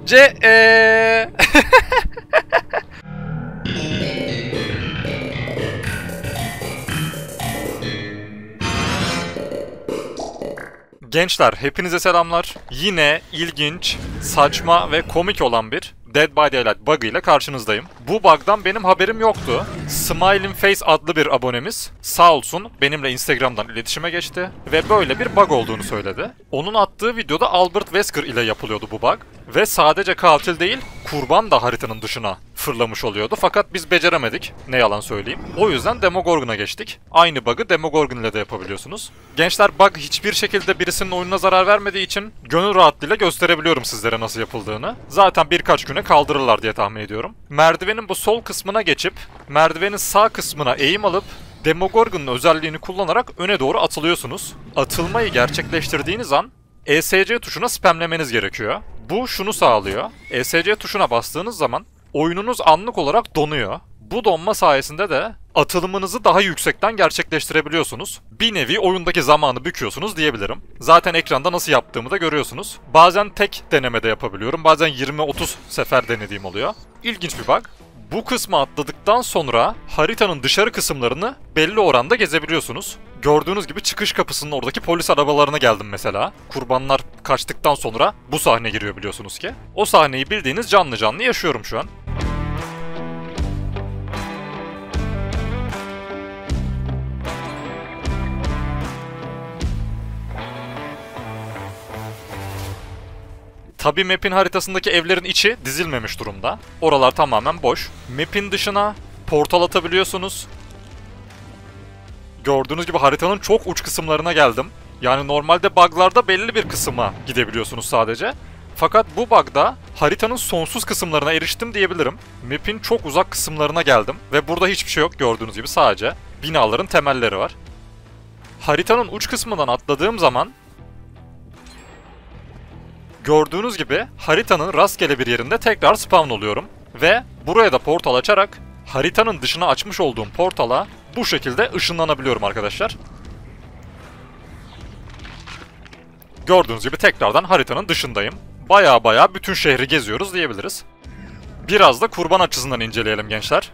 C. Gençler, hepinize selamlar. Yine ilginç, saçma ve komik olan bir Dead by Daylight bug ile karşınızdayım. Bu bug'dan benim haberim yoktu. Smiling Face adlı bir abonemiz sağ olsun benimle Instagram'dan iletişime geçti ve böyle bir bug olduğunu söyledi. Onun attığı videoda Albert Wesker ile yapılıyordu bu bug ve sadece katil değil, kurban da haritanın dışına fırlamış oluyordu fakat biz beceremedik, ne yalan söyleyeyim. O yüzden Demogorgon'a geçtik. Aynı bug'ı Demogorgon ile de yapabiliyorsunuz. Gençler, bug hiçbir şekilde birisinin oyununa zarar vermediği için gönül rahatlığıyla gösterebiliyorum sizlere nasıl yapıldığını. Zaten birkaç güne kaldırırlar diye tahmin ediyorum. Merdivenin bu sol kısmına geçip merdivenin sağ kısmına eğim alıp Demogorgon'un özelliğini kullanarak öne doğru atılıyorsunuz. Atılmayı gerçekleştirdiğiniz an ESC tuşuna spamlemeniz gerekiyor. Bu şunu sağlıyor. ESC tuşuna bastığınız zaman oyununuz anlık olarak donuyor. Bu donma sayesinde de atılımınızı daha yüksekten gerçekleştirebiliyorsunuz. Bir nevi oyundaki zamanı büküyorsunuz diyebilirim. Zaten ekranda nasıl yaptığımı da görüyorsunuz. Bazen tek denemede yapabiliyorum. Bazen 20-30 sefer denediğim oluyor. İlginç bir bug. Bu kısmı atladıktan sonra haritanın dışarı kısımlarını belli oranda gezebiliyorsunuz. Gördüğünüz gibi çıkış kapısının oradaki polis arabalarına geldim mesela. Kurbanlar kaçtıktan sonra bu sahne giriyor biliyorsunuz ki. O sahneyi bildiğiniz canlı canlı yaşıyorum şu an. Tabi map'in haritasındaki evlerin içi dizilmemiş durumda. Oralar tamamen boş. Map'in dışına portal atabiliyorsunuz. Gördüğünüz gibi haritanın çok uç kısımlarına geldim. Yani normalde bug'larda belli bir kısma gidebiliyorsunuz sadece. Fakat bu bug'da haritanın sonsuz kısımlarına eriştim diyebilirim. Map'in çok uzak kısımlarına geldim. Ve burada hiçbir şey yok, gördüğünüz gibi sadece binaların temelleri var. Haritanın uç kısmından atladığım zaman gördüğünüz gibi haritanın rastgele bir yerinde tekrar spawn oluyorum. Ve buraya da portal açarak haritanın dışına açmış olduğum portala bu şekilde ışınlanabiliyorum arkadaşlar. Gördüğünüz gibi tekrardan haritanın dışındayım. Baya bütün şehri geziyoruz diyebiliriz. Biraz da kurban açısından inceleyelim gençler.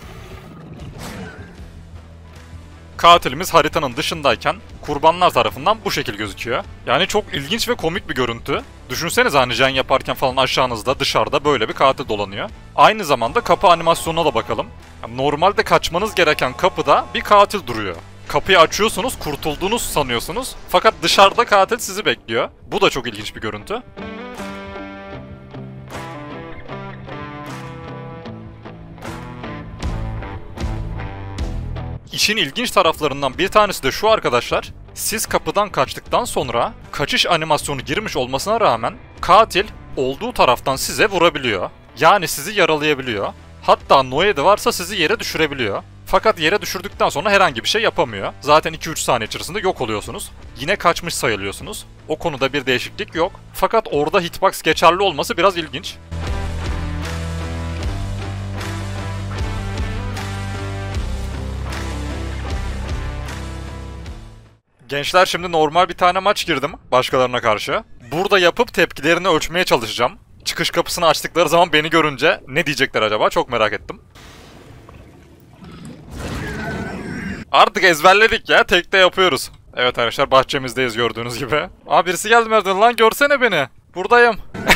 Katilimiz haritanın dışındayken kurbanlar tarafından bu şekil gözüküyor. Yani çok ilginç ve komik bir görüntü. Düşünsenize hani jen yaparken falan aşağınızda dışarıda böyle bir katil dolanıyor. Aynı zamanda kapı animasyonuna da bakalım. Yani normalde kaçmanız gereken kapıda bir katil duruyor. Kapıyı açıyorsunuz, kurtulduğunuz sanıyorsunuz. Fakat dışarıda katil sizi bekliyor. Bu da çok ilginç bir görüntü. İşin ilginç taraflarından bir tanesi de şu arkadaşlar. Siz kapıdan kaçtıktan sonra kaçış animasyonu girmiş olmasına rağmen katil olduğu taraftan size vurabiliyor. Yani sizi yaralayabiliyor. Hatta Noed'i varsa sizi yere düşürebiliyor. Fakat yere düşürdükten sonra herhangi bir şey yapamıyor. Zaten 2-3 saniye içerisinde yok oluyorsunuz. Yine kaçmış sayılıyorsunuz. O konuda bir değişiklik yok. Fakat orada hitbox geçerli olması biraz ilginç. Gençler, şimdi normal bir tane maç girdim başkalarına karşı. Burada yapıp tepkilerini ölçmeye çalışacağım. Çıkış kapısını açtıkları zaman beni görünce ne diyecekler acaba, çok merak ettim. Artık ezberledik ya, tekte yapıyoruz. Evet arkadaşlar, bahçemizdeyiz gördüğünüz gibi. Aa, birisi geldi merdiven, lan görsene beni. Buradayım.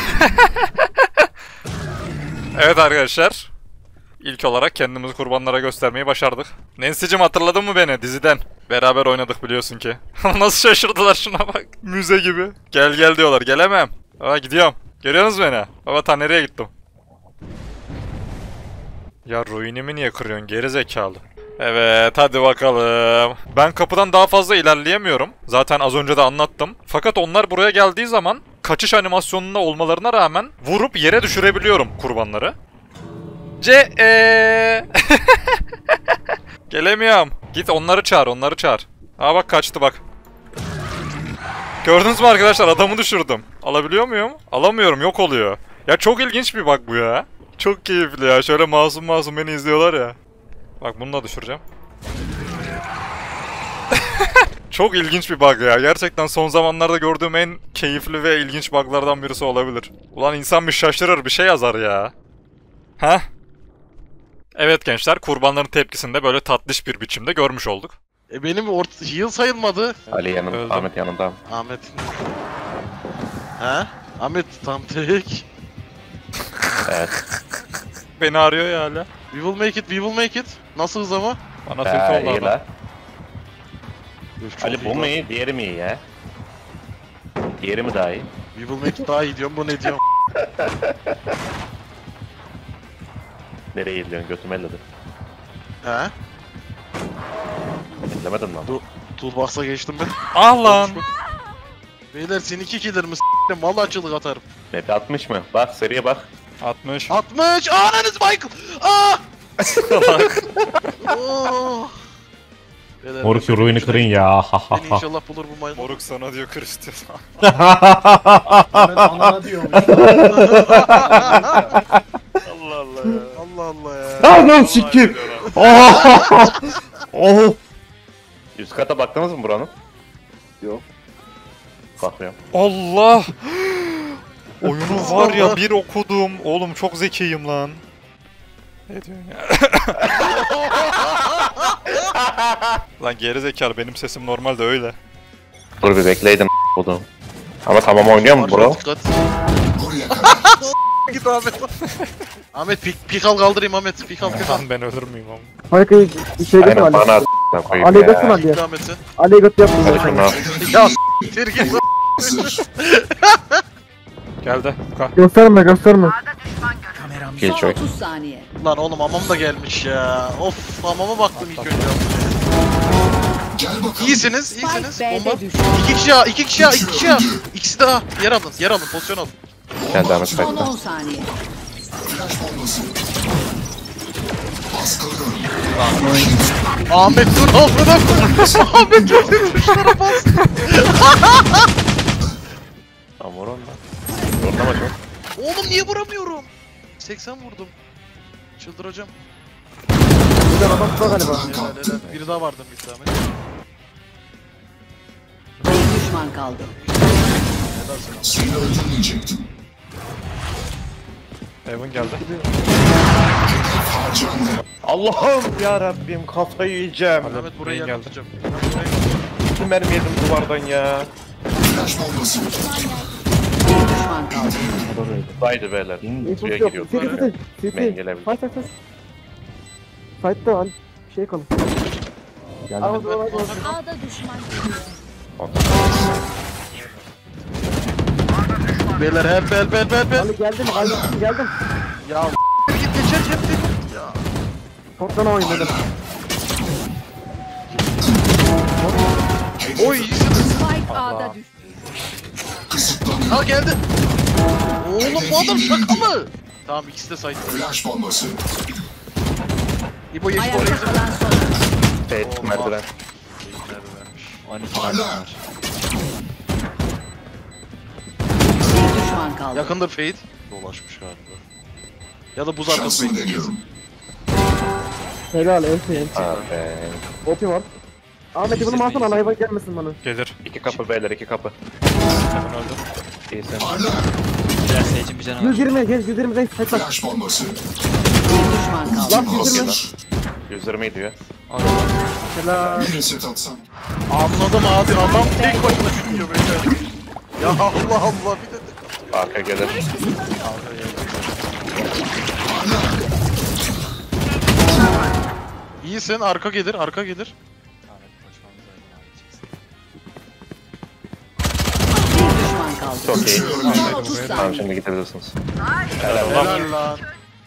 Evet arkadaşlar. İlk olarak kendimizi kurbanlara göstermeyi başardık. Nancy'cim, hatırladın mı beni diziden? Beraber oynadık biliyorsun ki. Nasıl şaşırdılar, şuna bak. Müze gibi. Gel diyorlar, gelemem. Aa, gidiyorum. Görüyorsunuz beni? Baba, ta nereye gittim? Ya ruinimi niye kırıyorsun geri zekalı? Evet, hadi bakalım. Ben kapıdan daha fazla ilerleyemiyorum. Zaten az önce de anlattım. Fakat onlar buraya geldiği zaman kaçış animasyonunda olmalarına rağmen vurup yere düşürebiliyorum kurbanları. Gelemiyorum. Git onları çağır. Aa bak, kaçtı bak. Gördünüz mü arkadaşlar, adamı düşürdüm. Alabiliyor muyum? Alamıyorum, yok oluyor. Ya çok ilginç bir bug bu ya. Çok keyifli ya, şöyle masum beni izliyorlar ya. Bak, bunu da düşüreceğim. Çok ilginç bir bug ya. Gerçekten son zamanlarda gördüğüm en keyifli ve ilginç buglardan birisi olabilir. Ulan insan bir şaşırır, bir şey yazar ya. Heh. Evet gençler, kurbanların tepkisini de böyle tatlış bir biçimde görmüş olduk. Benim heal sayılmadı. Ali yanında, Öldüm. Ahmet yanında. Ahmet. He? Ahmet tam tek. Evet. Beni arıyor ya hala. We will make it, we will make it. Nasıl hız ama? Bana tilt oldu iyi adam. la. Üf, çok Ali iyi bu mu lan. iyi, diğeri mi iyi ya? Diğeri mi daha iyi? We will make it daha iyi diyorum, bu ne diyorum? Nereye gidiyorsun? Götümü elledin. He? Ellemedin mi? Toolbox'a geçtim ben. Ah lan. Beyler seni 2 killer mi s**tim? Vallahi çığlık atarım. Map 60 mı? Bak seriye bak. 60. 60! Ananız Michael! Aa! Oh! Beyler, Moruk şu ruinu kırın ya. Ha ha beni ha. inşallah bulur bu maymun. Moruk sana diyor Cristiano. Ahmet anana diyormuş. Allah Allah ya. Allah Allah ya. Anam siktir. Oh. Üst kata baktınız mı buranın? Yok. Bakmıyorum. Allah! Oyunu var ya bir okudum. Oğlum çok zekiyim lan. Ne diyorsun ya? Lan geri zekalı, benim sesim normalde öyle. Dur bir bekleydin buldum. Ama tamam oynuyor mu bro? Dikkat. Git Ahmet. Ahmet pik al kaldırayım Ahmet. Pik al. Lan ben ölür müyüm ama? Harikayı bir şey Aynen götür bana Ali. a**ına koyayım Ali ya. götür Ali'ye. Git Ahmet'in. Ali'ye götür Hadi yapma. şunu al. Ya s**tir git. Geldi. Kalk. Gösterme gösterme. Kill Son choice. 30 saniye. Lan oğlum hamam da gelmiş ya. Of hamama baktım ilk önce. İyisiniz, iyisiniz. Spike Bomba. B'de düştü. 2 kişi A, 2 kişi A, 2 kişi A. İkisi de A. Yer alın, pozisyon alın. Sen devam et Son bekle. 10 saniye. Ahmet dur amına koy. Ahmet götürün tuşlara bas. Tamam vur ondan. Zorlama çok. Oğlum niye vuramıyorum? 80 vurdum. Çıldıracağım. Güzel adam burada galiba. Helal. Biri daha vardı bir tane. Bir düşman kaldı. Evan geldi. Allah'ım ya Rabbim kafayı yiyeceğim. Ahmet buraya geldi. yaklaşacağım. Bütün mermi yedim duvardan ya. Bir düşman kaldı. Haydi beyler. Suya yok. giriyor. City. Ben gelebilirim. Fight. Fight'ta Ali. Şey kalın. Ahmet ver. A'da düşman Beyler help. Ali geldim. Geldim. Ya git geçer ya. Korktan oynadım. Oy iyisiniz. Spike A'da düştü. Ha geldi. Oğlum bu adam şaka mı? Tamam ikisi de site. Flash bombası. İbo yeşil Ayakta oraya kalan son. Fate merdiven. Bir düşman kaldı. Yakındır Fade. Dolaşmış galiba. Ya da buz arkası Şansımı Fade. deniyorum. Helal enti. Abi. Opi var. Ahmet'i bunu alsana ana hayvan gelmesin bana. Gelir. İki kapı beyler iki kapı. Evan öldü. İyisin. 120 gel 120 zeyt. Hadi bak. Flash bombası. Bir düşman kaldı. Lan 120. 120 diyor. Helal. Bir reset atsam. Anladım abi adam tek başına gidiyor böyle. Ya Allah Allah bir de Arka gelir. İyisin arka gelir arka gelir. Bir düşman kaldı. Çok iyi. Son 30 Tamam saniye. şimdi gidebilirsiniz. Helal lan.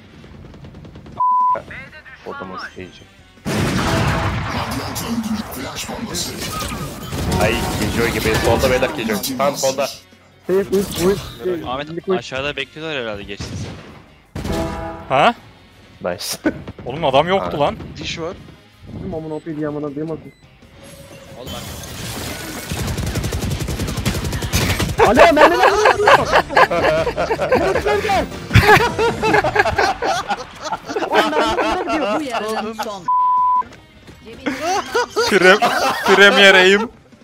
Odamız iyice. Radyant öldü. Flash bombası. Ay Killjoy gibi. Solda beyler Killjoy. Tam solda. Safe bu. Ahmet aşağıda bekliyorlar herhalde geçsin. Ha? Nice. Oğlum adam yoktu lan. Diş var. Bizim amına Opi diye amına duymadım. Oğlum Ali mermiler Bu yarının son. Premier aim.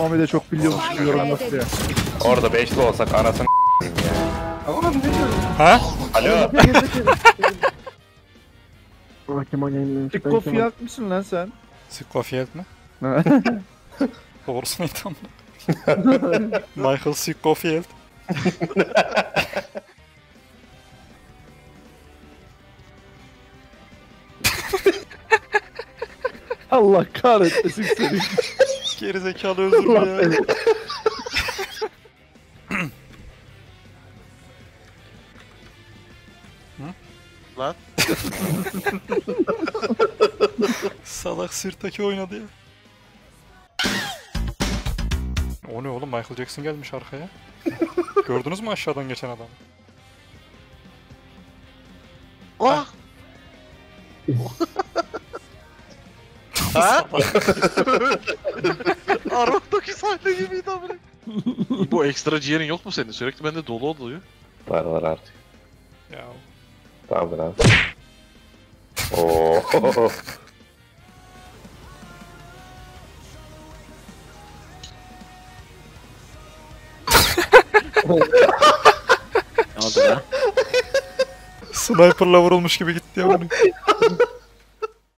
Muhammed'e çok biliyormuş gibi yorum yaptı ya. Orada beşli olsak anasını ya. Ama ne diyorsun? Ha? Alo. Ah Kemal yayınlamış. Tikko fiyat mısın lan sen? Sikofield mi? Doğrusu neydi ama? Michael Sikofield. Allah kahretmesin seni. Gerizekalı özür ya. Lan. Salak sirtaki oynadı ya. O ne oğlum, Michael Jackson gelmiş arkaya. Gördünüz mü aşağıdan geçen adamı? Ah! Ha? Araktaki sahne gibiydi amına. Bu ekstra ciğerin yok mu senin? Sürekli bende dolu oluyor. Var var artık. Ya. Tamamdır abi. Oo. Ne oldu lan? Sniper'la vurulmuş gibi gitti ya bunu.